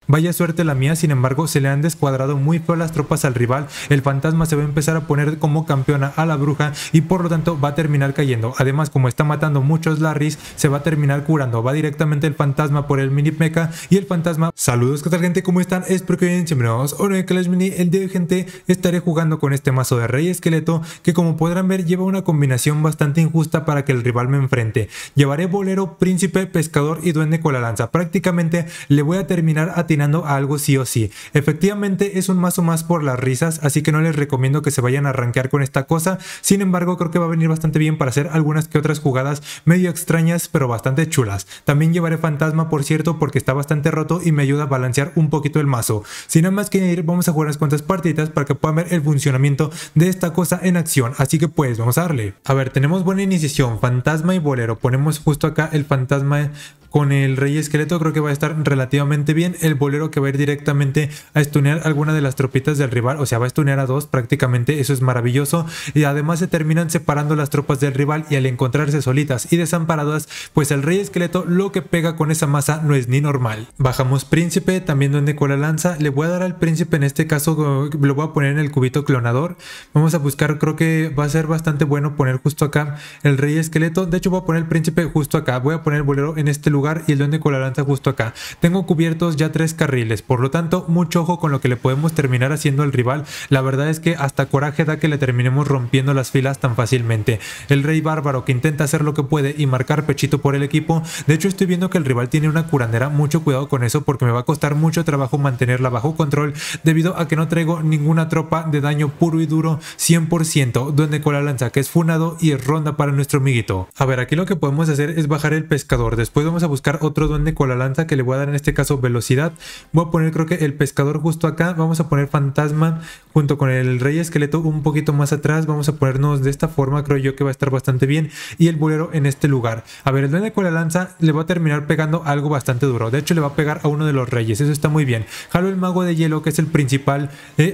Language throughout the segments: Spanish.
Vaya suerte la mía, sin embargo se le han descuadrado muy feo las tropas al rival. El fantasma se va a empezar a poner como campeona a la bruja y por lo tanto va a terminar cayendo. Además, como está matando muchos Larrys, se va a terminar curando. Va directamente el fantasma por el mini mecha y el fantasma... Saludos, ¿qué tal gente? ¿Cómo están? Espero que bien, bienvenidos a un Clash Mini. El día de hoy, gente, estaré jugando con este mazo de Rey Esqueleto que, como podrán ver, lleva una combinación bastante injusta para que el rival me enfrente. Llevaré bolero, príncipe, pescador y duende con la lanza. Prácticamente le voy a terminar atinando a algo sí o sí. Efectivamente es un mazo más por las risas, así que no les recomiendo que se vayan a rankear con esta cosa. Sin embargo, creo que va a venir bastante bien para hacer algunas que otras jugadas medio extrañas pero bastante chulas. También llevaré fantasma, por cierto, porque está bastante roto y me ayuda a balancear un poquito el mazo. Sin nada más que ir, vamos a jugar unas cuantas partiditas para que puedan ver el funcionamiento de esta cosa en acción. Así que pues vamos a darle. A ver, tenemos buena iniciación, fantasma y bolero. Ponemos justo acá el fantasma con el Rey Esqueleto, creo que va a estar relativamente bien. El bolero que va a ir directamente a stunear alguna de las tropitas del rival, o sea, va a stunear a dos prácticamente, eso es maravilloso. Y además se terminan separando las tropas del rival y al encontrarse solitas y desamparadas, pues el Rey Esqueleto lo que pega con esa masa no es ni normal. Bajamos príncipe, también duende con la lanza. Le voy a dar al príncipe, en este caso lo voy a poner en el cubito clonador. Vamos a buscar, creo que va a ser bastante bueno poner justo acá el Rey Esqueleto. De hecho voy a poner el príncipe justo acá, voy a poner el bolero en este lugar y el duende con la lanza justo acá. Tengo cubiertos ya 3 carriles, por lo tanto mucho ojo con lo que le podemos terminar haciendo al rival. La verdad es que hasta coraje da que le terminemos rompiendo las filas tan fácilmente. El rey bárbaro que intenta hacer lo que puede y marcar pechito por el equipo. De hecho estoy viendo que el rival tiene una curandera, mucho cuidado con eso porque me va a costar mucho trabajo mantenerla bajo control debido a que no traigo ninguna tropa de daño puro y duro 100%. Duende con la lanza que es funado y es ronda para nuestro amiguito. A ver, aquí lo que podemos hacer es bajar el pescador. Después vamos a buscar otro duende con la lanza que le voy a dar en este caso velocidad. Voy a poner creo que el pescador justo acá. Vamos a poner fantasma junto con el rey esqueleto un poquito más atrás. Vamos a ponernos de esta forma, creo yo que va a estar bastante bien. Y el bolero en este lugar. A ver, el duende con la lanza le va a terminar pegando algo bastante duro. De hecho le va a pegar a uno de los reyes, eso está muy bien. Jalo el mago de hielo que es el principal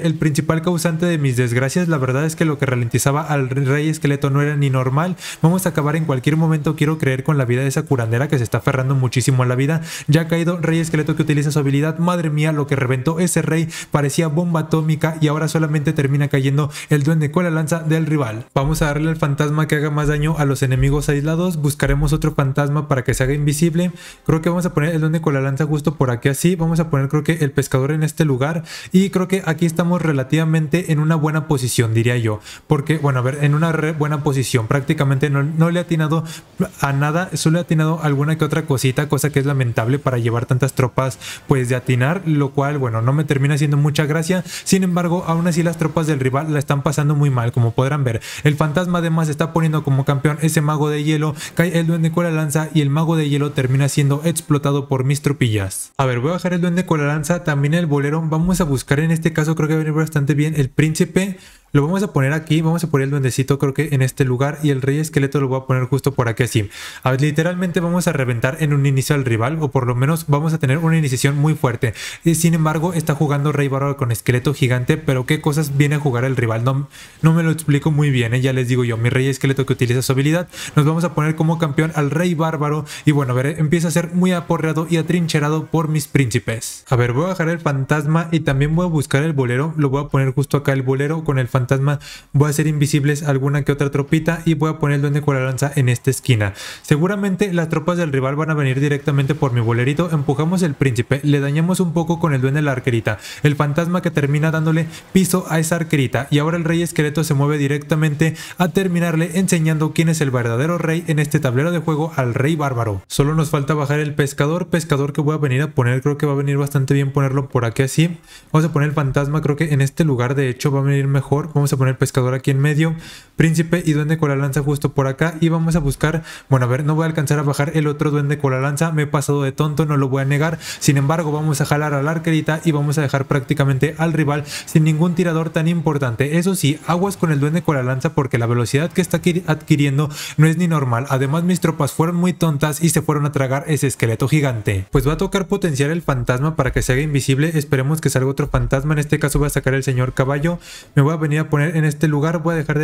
causante de mis desgracias. La verdad es que lo que ralentizaba al rey esqueleto no era ni normal. Vamos a acabar en cualquier momento, quiero creer, con la vida de esa curandera que se está aferrando muchísimo a la vida. Ya ha caído rey esqueleto que utiliza su habilidad. Madre mía, lo que reventó ese rey parecía bomba atómica y ahora solamente termina cayendo el duende con la lanza del rival. Vamos a darle al fantasma que haga más daño a los enemigos aislados. Buscaremos otro fantasma para que se haga invisible. Creo que vamos a poner el duende con la lanza justo por aquí así. Vamos a poner creo que el pescador en este lugar y creo que aquí estamos relativamente en una buena posición, diría yo, porque bueno, a ver, en una buena posición. Prácticamente no le ha atinado a nada, solo le ha atinado alguna que otra cosita, cosa que es lamentable para llevar tantas tropas pues de atinar, lo cual bueno, no me termina haciendo mucha gracia. Sin embargo, aún así las tropas del rival la están pasando muy mal, como podrán ver. El fantasma además está poniendo como campeón ese mago de hielo, cae el duende con la lanza y el mago de hielo termina siendo explotado por mis tropillas. A ver, voy a bajar el duende con la lanza, también el bolero. Vamos a buscar en este caso, creo que va a venir bastante bien el príncipe. Lo vamos a poner aquí, vamos a poner el duendecito creo que en este lugar y el rey esqueleto lo voy a poner justo por aquí así. A ver, literalmente vamos a reventar en un inicio al rival, o por lo menos vamos a tener una iniciación muy fuerte. Y sin embargo está jugando rey bárbaro con esqueleto gigante, pero qué cosas viene a jugar el rival, no me lo explico muy bien, ya les digo yo, mi rey esqueleto que utiliza su habilidad, nos vamos a poner como campeón al rey bárbaro y bueno, a ver, empieza a ser muy aporreado y atrincherado por mis príncipes. A ver, voy a bajar el fantasma y también voy a buscar el bolero, lo voy a poner justo acá el bolero con el fantasma. Voy a hacer invisibles alguna que otra tropita y voy a poner el duende con la lanza en esta esquina. Seguramente las tropas del rival van a venir directamente por mi bolerito. Empujamos el príncipe, le dañamos un poco con el duende de la arquerita, el fantasma que termina dándole piso a esa arquerita y ahora el rey esqueleto se mueve directamente a terminarle enseñando quién es el verdadero rey en este tablero de juego, al rey bárbaro. Solo nos falta bajar el pescador que voy a venir a poner, creo que va a venir bastante bien ponerlo por aquí así. Vamos a poner el fantasma, creo que en este lugar de hecho va a venir mejor. Vamos a poner pescador aquí en medio, príncipe y duende con la lanza justo por acá y vamos a buscar, bueno, a ver, no voy a alcanzar a bajar el otro duende con la lanza, me he pasado de tonto, no lo voy a negar. Sin embargo, vamos a jalar a la arquerita y vamos a dejar prácticamente al rival sin ningún tirador tan importante. Eso sí, aguas con el duende con la lanza porque la velocidad que está adquiriendo no es ni normal. Además, mis tropas fueron muy tontas y se fueron a tragar ese esqueleto gigante. Pues va a tocar potenciar el fantasma para que se haga invisible. Esperemos que salga otro fantasma, en este caso voy a sacar el señor caballo, me voy a venir a poner en este lugar, voy a dejar de hecho el pescador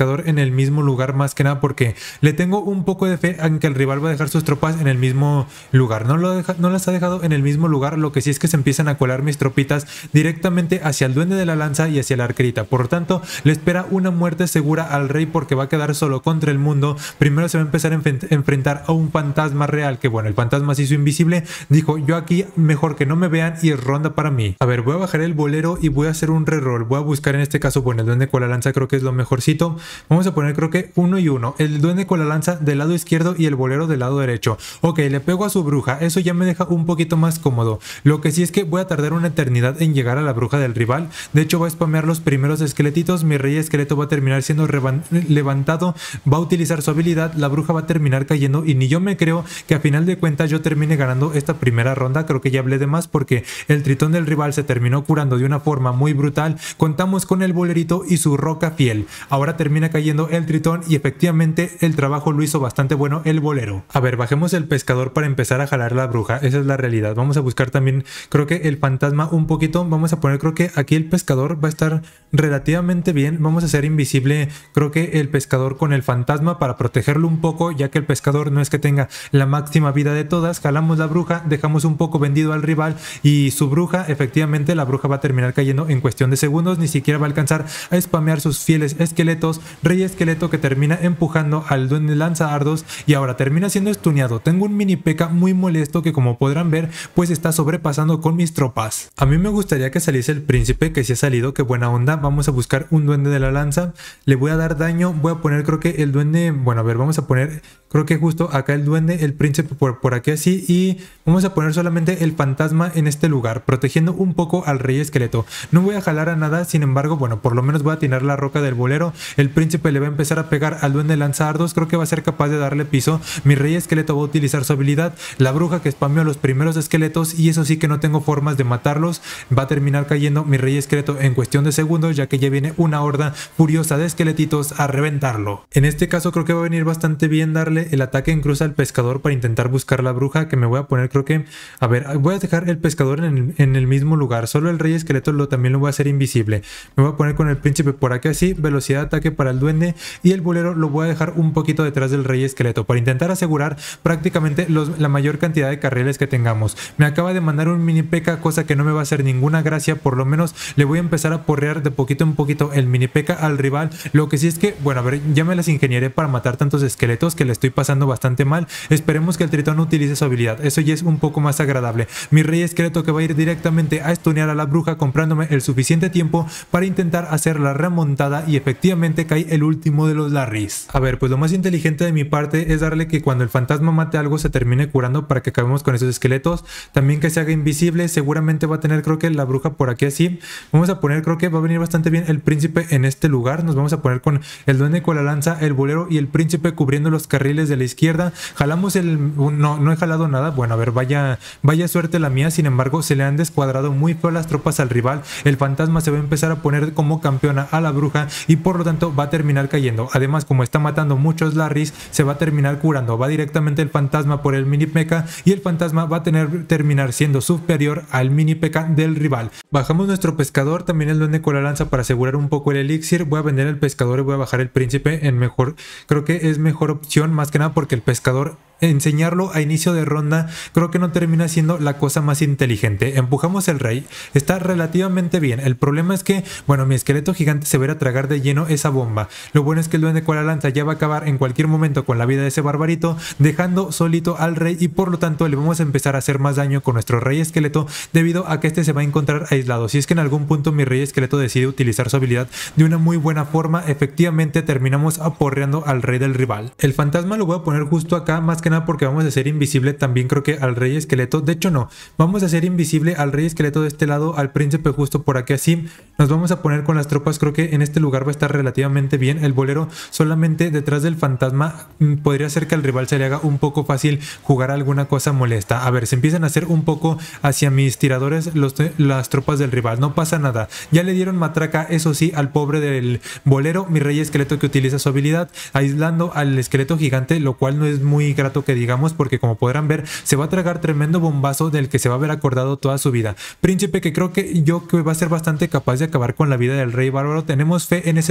pescador en el mismo lugar, más que nada porque le tengo un poco de fe en que el rival va a dejar sus tropas en el mismo lugar. No las ha dejado en el mismo lugar, lo que sí es que se empiezan a colar mis tropitas directamente hacia el duende de la lanza y hacia la arquerita. Por lo tanto, le espera una muerte segura al rey porque va a quedar solo contra el mundo. Primero se va a empezar a enfrentar a un fantasma real, que bueno, el fantasma se hizo invisible, dijo yo aquí mejor que no me vean y es ronda para mí. A ver, voy a bajar el bolero y voy a hacer un reroll. Voy a buscar en este caso, bueno, el duende con la lanza creo que es lo mejorcito. Vamos a poner creo que 1 y 1. El duende con la lanza del lado izquierdo y el bolero del lado derecho. Ok, le pego a su bruja. Eso ya me deja un poquito más cómodo. Lo que sí es que voy a tardar una eternidad en llegar a la bruja del rival. De hecho, voy a spamear los primeros esqueletitos. Mi rey esqueleto va a terminar siendo levantado. Va a utilizar su habilidad. La bruja va a terminar cayendo. Y ni yo me creo que a final de cuentas yo termine ganando esta primera ronda. Creo que ya hablé de más porque el tritón del rival se terminó curando de una forma muy brutal. Contamos con el bolerito y su roca fiel. Ahora termina cayendo el tritón y efectivamente el trabajo lo hizo bastante bueno el bolero. A ver, bajemos el pescador para empezar a jalar la bruja. Esa es la realidad. Vamos a buscar también creo que el fantasma un poquito. Vamos a poner creo que aquí el pescador va a estar relativamente bien. Vamos a hacer invisible creo que el pescador con el fantasma para protegerlo un poco, ya que el pescador no es que tenga la máxima vida de todas. Jalamos la bruja, dejamos un poco vendido al rival y su bruja, efectivamente la bruja va a terminar cayendo en cuestión de segundos. Ni siquiera va a alcanzar a spamear sus fieles esqueletos. Rey esqueleto que termina empujando al duende lanzadardos y ahora termina siendo estuneado. Tengo un mini P.E.K.K.A muy molesto que como podrán ver pues está sobrepasando con mis tropas. A mí me gustaría que saliese el príncipe, que si ha salido, qué buena onda. Vamos a buscar un duende de la lanza, le voy a dar daño, voy a poner creo que el duende, bueno a ver, vamos a poner creo que justo acá el duende, el príncipe por aquí así y vamos a poner solamente el fantasma en este lugar, protegiendo un poco al rey esqueleto. No voy a jalar a nada, sin embargo, bueno, por lo menos voy a atinar la roca del bolero. El príncipe le va a empezar a pegar al duende lanzadardos, creo que va a ser capaz de darle piso. Mi rey esqueleto va a utilizar su habilidad, la bruja que spameó los primeros esqueletos y eso sí que no tengo formas de matarlos. Va a terminar cayendo mi rey esqueleto en cuestión de segundos, ya que ya viene una horda furiosa de esqueletitos a reventarlo. En este caso creo que va a venir bastante bien darle el ataque en cruz al pescador para intentar buscar la bruja, que me voy a poner creo que, a ver, voy a dejar el pescador en el mismo lugar, solo el rey esqueleto también lo voy a hacer invisible. Me voy a poner con el príncipe por aquí así, velocidad de ataque para el duende y el bolero lo voy a dejar un poquito detrás del rey esqueleto para intentar asegurar prácticamente la mayor cantidad de carriles que tengamos. Me acaba de mandar un mini P.E.K.K.A, cosa que no me va a hacer ninguna gracia, por lo menos le voy a empezar a porrear de poquito en poquito el mini P.E.K.K.A al rival. Lo que sí es que, bueno, a ver, ya me las ingeniaré para matar tantos esqueletos que le estoy pasando bastante mal. Esperemos que el tritón utilice su habilidad, eso ya es un poco más agradable. Mi rey esqueleto que va a ir directamente a stunear a la bruja, comprándome el suficiente tiempo para intentar hacer la remontada y efectivamente cae el último de los Larrys. A ver, pues lo más inteligente de mi parte es darle que cuando el fantasma mate algo se termine curando para que acabemos con esos esqueletos. También que se haga invisible, seguramente va a tener creo que la bruja por aquí así. Vamos a poner creo que va a venir bastante bien el príncipe en este lugar. Nos vamos a poner con el duende con la lanza, el bolero y el príncipe cubriendo los carriles de la izquierda. Jalamos el... no he jalado nada. Bueno, a ver, vaya suerte la mía. Sin embargo, se le han descuadrado muy feo las tropas al rival. El fantasma se va a empezar a poner como campeona a la bruja y por lo tanto va a terminar cayendo. Además, como está matando muchos Larrys, se va a terminar curando. Va directamente el fantasma por el mini P.E.K.K.A y el fantasma va a terminar siendo superior al mini P.E.K.K.A del rival. Bajamos nuestro pescador, también el duende con la lanza para asegurar un poco el elixir. Voy a vender el pescador y voy a bajar el príncipe en mejor. Creo que es mejor opción, más que nada porque el pescador, enseñarlo a inicio de ronda creo que no termina siendo la cosa más inteligente. Empujamos el rey, está relativamente bien. El problema es que, bueno, mi esqueleto gigante se va a ir a tragar de lleno esa bomba. Lo bueno es que el duende con la lanza ya va a acabar en cualquier momento con la vida de ese barbarito, dejando solito al rey y por lo tanto le vamos a empezar a hacer más daño con nuestro rey esqueleto debido a que este se va a encontrar aislado. Si es que en algún punto mi rey esqueleto decide utilizar su habilidad de una muy buena forma, efectivamente terminamos aporreando al rey del rival. El fantasma lo voy a poner justo acá, más que nada porque vamos a hacer invisible también creo que al rey esqueleto. De hecho no, vamos a hacer invisible al rey esqueleto de este lado, al príncipe justo por aquí así. Nos vamos a poner con las tropas, creo que en este lugar va a estar relativamente bien. El bolero solamente detrás del fantasma, podría ser que al rival se le haga un poco fácil jugar alguna cosa molesta. A ver, se empiezan a hacer un poco hacia mis tiradores las tropas del rival, no pasa nada. Ya le dieron matraca, eso sí, al pobre del bolero. Mi rey esqueleto que utiliza su habilidad aislando al esqueleto gigante, lo cual no es muy grato que digamos, porque como podrán ver se va a tragar tremendo bombazo del que se va a haber acordado toda su vida. Príncipe que creo que va a ser bastante capaz de acabar con la vida del rey bárbaro. Tenemos fe en ese príncipe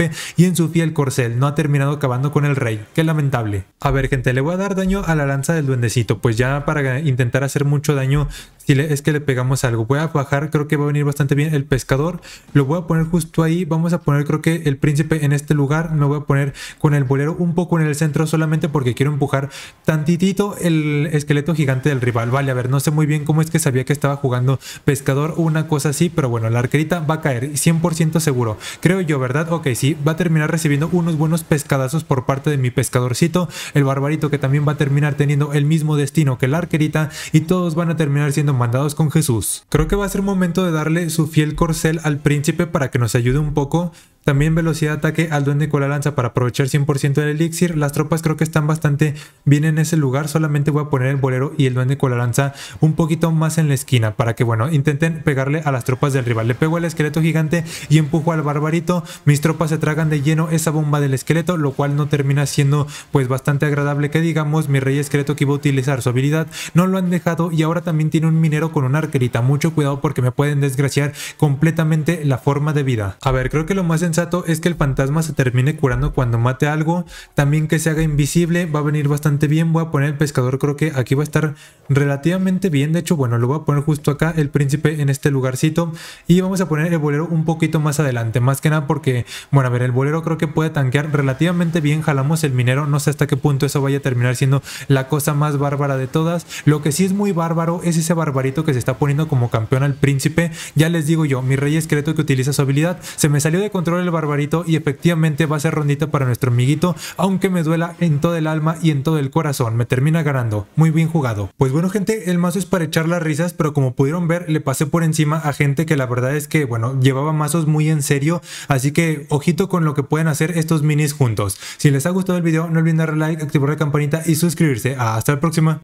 príncipe y en su fiel corcel. No ha terminado acabando con el rey. Qué lamentable. A ver, gente, le voy a dar daño a la lanza del duendecito, pues ya para intentar hacer mucho daño si es que le pegamos algo. Voy a bajar, creo que va a venir bastante bien el pescador. Lo voy a poner justo ahí. Vamos a poner creo que el príncipe en este lugar. Me voy a poner con el bolero un poco en el centro solamente porque quiero empujar tantitito el esqueleto gigante del rival. Vale, a ver, no sé muy bien cómo es que sabía que estaba jugando pescador o una cosa así, pero bueno, la arquerita va a caer 100% seguro. Creo yo, ¿verdad? Ok, sí, va a terminar recibiendo unos buenos pescadazos por parte de mi pescadorcito. El barbarito que también va a terminar teniendo el mismo destino que la arquerita y todos van a terminar siendo mandados con Jesús. Creo que va a ser momento de darle su fiel corcel al príncipe para que nos ayude un poco. También velocidad de ataque al duende con la lanza para aprovechar 100% del elixir. Las tropas creo que están bastante bien en ese lugar. Solamente voy a poner el bolero y el duende con la lanza un poquito más en la esquina para que, bueno, intenten pegarle a las tropas del rival. Le pego al esqueleto gigante y empujo al barbarito. Mis tropas se tragan de lleno esa bomba del esqueleto, lo cual no termina siendo pues bastante agradable que digamos. Mi rey esqueleto que iba a utilizar su habilidad no lo han dejado y ahora también tiene un minero con una arquerita. Mucho cuidado porque me pueden desgraciar completamente la forma de vida. A ver, creo que lo más sensato es que el fantasma se termine curando cuando mate algo, también que se haga invisible, va a venir bastante bien. Voy a poner el pescador, creo que aquí va a estar relativamente bien, de hecho bueno, lo voy a poner justo acá, el príncipe en este lugarcito y vamos a poner el bolero un poquito más adelante, más que nada porque, bueno, a ver, el bolero creo que puede tanquear relativamente bien. Jalamos el minero, no sé hasta qué punto eso vaya a terminar siendo la cosa más bárbara de todas. Lo que sí es muy bárbaro es ese barbarito que se está poniendo como campeón al príncipe. Ya les digo yo, mi rey esqueleto que utiliza su habilidad, se me salió de control el barbarito y efectivamente va a ser rondita para nuestro amiguito, aunque me duela en todo el alma y en todo el corazón. Me termina ganando. Muy bien jugado. Pues bueno, gente, el mazo es para echar las risas, pero como pudieron ver, le pasé por encima a gente que la verdad es que, bueno, llevaba mazos muy en serio, así que ojito con lo que pueden hacer estos minis juntos. Si les ha gustado el video, no olviden darle like, activar la campanita y suscribirse. Hasta la próxima.